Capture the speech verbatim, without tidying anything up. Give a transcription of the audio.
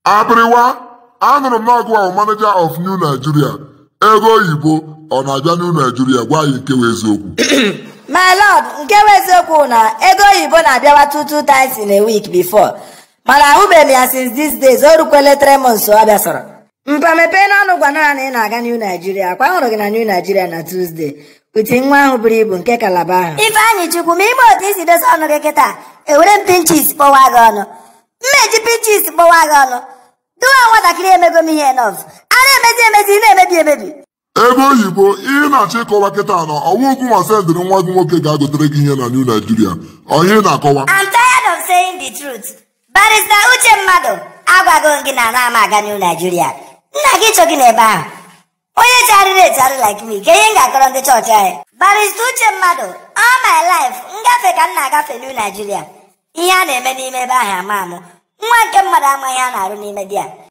Abiriwa, anụrụ m na-agwa manager of New Nigeria. Ego oyibo ọ na-abịa New Nigeria gwa anyị nke wee eziokwu. My lord, nke wee eziokwu na ego oyibo na-abịawa two two times in a week before. Mana ahụbeghị ya since these days o rukwele three months ọ bịa sọrọ. Mpa mepee n'ọnụ gwa na ị na-aga New Nigeria. Kwa hụrụ gị na New Nigeria na Tuesday. Uti nwa ahụ buru ibu nke Calabar ahụ. Ifeanyị Chukwu ma ime otu isi dosa ọnụ gị kịta ewere m pinchis kpọwa gị ọnụ. Mmeji pinchis kpọwa gị ọnụ. Dụwa nwatakịrị emego m ihe enough. A na-emezi emezi na-emebi emebi. Ego oyibo ihe na-achọ ịkọwa kịta nọ ọwụ ugwu ma sendịrị nwa gị nwoke ga-agotere gị ihe na New Nigeria. Onye na-akọwa. I'm tired of saying the truth. Barrister Uche mmadụ agwago gị na na-ama aga New Nigeria. Nna gị chọ gị n'ebe ahụ. Onye charịrị echarị like me ka ihe m ga-akọrọ ndị chọọchị anyị. Barrister Uche mmadụ all my life ngafe ka m na-agafe New Nigeria. Ihe a na-eme n'ime ebe ahụ ama amụ. Nwa nke mmadụ amaghị a na-arụ n'ime di ya.